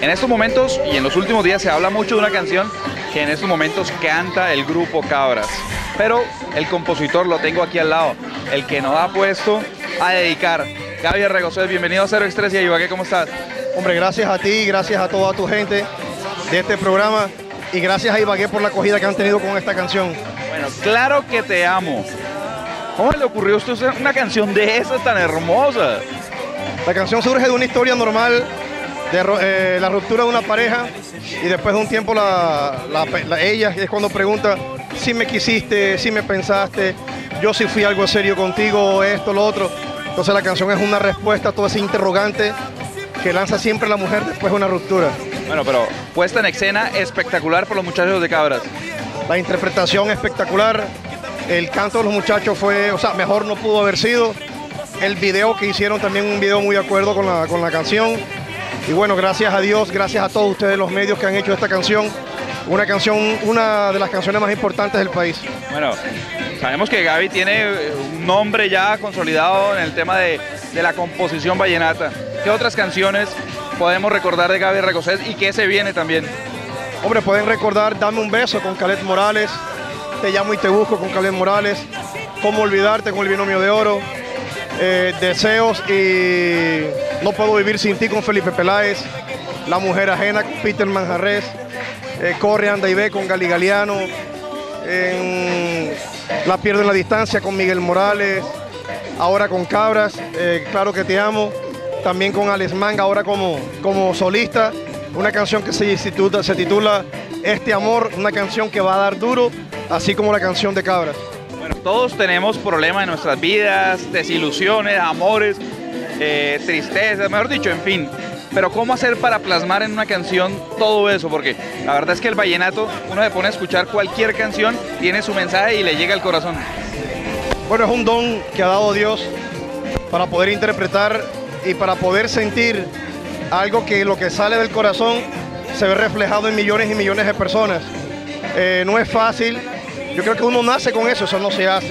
En estos momentos y en los últimos días se habla mucho de una canción que en estos momentos canta el grupo Cabras. Pero el compositor lo tengo aquí al lado, el que nos ha puesto a dedicar. Gaby Arregocés, bienvenido a Cero Estrés y a Ibagué, ¿cómo estás? Hombre, gracias a ti, gracias a toda tu gente de este programa y gracias a Ibagué por la acogida que han tenido con esta canción. Bueno, Claro que te amo. ¿Cómo le ocurrió a usted hacer una canción de esas tan hermosa? La canción surge de una historia normal, de la ruptura de una pareja y después de un tiempo ella es cuando pregunta si me quisiste, si me pensaste, yo sí fui algo serio contigo, esto, lo otro. Entonces la canción es una respuesta a todo ese interrogante que lanza siempre la mujer después de una ruptura. Bueno, pero puesta en escena espectacular por los muchachos de Cabras. La interpretación espectacular, el canto de los muchachos fue, mejor no pudo haber sido. El video que hicieron también, un video muy de acuerdo con la canción. Y bueno, gracias a Dios, gracias a todos ustedes los medios que han hecho esta canción. Una de las canciones más importantes del país. Bueno, sabemos que Gaby tiene un nombre ya consolidado en el tema de la composición vallenata. ¿Qué otras canciones podemos recordar de Gaby Arregocés y qué se viene también? Hombre, pueden recordar Dame un beso con Caled Morales, Te llamo y te busco con Caled Morales, Cómo olvidarte con el Binomio de Oro, Deseos y No puedo vivir sin ti con Felipe Peláez, La mujer ajena con Peter Manjarrés, Corre, anda y ve con Gali Galiano, La pierdo en la distancia con Miguel Morales, ahora con Cabras, Claro que te amo, también con Alex Manga, ahora como solista, una canción que se titula Este amor, una canción que va a dar duro, así como la canción de Cabras. Bueno, todos tenemos problemas en nuestras vidas, desilusiones, amores, tristezas, mejor dicho, en fin. Pero ¿cómo hacer para plasmar en una canción todo eso? Porque la verdad es que el vallenato, uno se pone a escuchar cualquier canción, tiene su mensaje y le llega al corazón. Bueno, es un don que ha dado Dios para poder interpretar y para poder sentir algo que lo que sale del corazón se ve reflejado en millones y millones de personas. No es fácil, yo creo que uno nace con eso no se hace.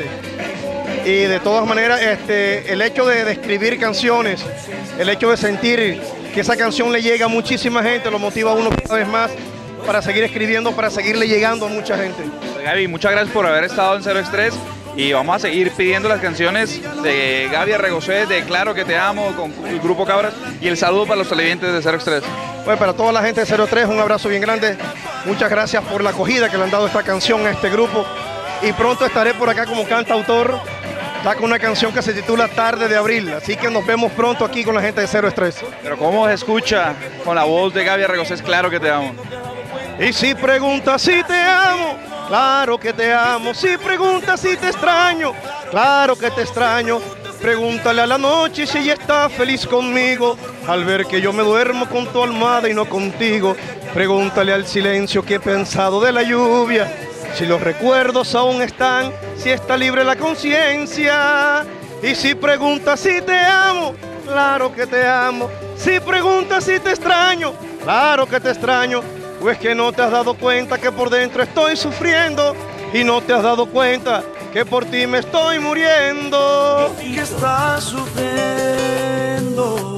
Y de todas maneras, el hecho de escribir canciones, el hecho de sentir que esa canción le llega a muchísima gente, lo motiva a uno cada vez más para seguir escribiendo, para seguirle llegando a mucha gente. Gaby, muchas gracias por haber estado en Cero Estrés y vamos a seguir pidiendo las canciones de Gaby Arregocés, de Claro que te amo, con el grupo Cabras, y el saludo para los televidentes de Cero Estrés. Bueno, para toda la gente de 03, un abrazo bien grande. Muchas gracias por la acogida que le han dado a esta canción, a este grupo. Y pronto estaré por acá como cantautor, ya con una canción que se titula Tarde de Abril. Así que nos vemos pronto aquí con la gente de Cero Estrés. Pero ¿cómo se escucha con la voz de Gaby Arregocés? Claro que te amo. Y si preguntas si te amo, claro que te amo. Si preguntas si te extraño, claro que te extraño. Pregúntale a la noche si ella está feliz conmigo, al ver que yo me duermo con tu almohada y no contigo. Pregúntale al silencio que he pensado de la lluvia, si los recuerdos aún están, si está libre la conciencia. Y si preguntas si te amo, claro que te amo. Si preguntas si te extraño, claro que te extraño. Pues que no te has dado cuenta que por dentro estoy sufriendo y no te has dado cuenta que por ti me estoy muriendo. Que estás sufriendo.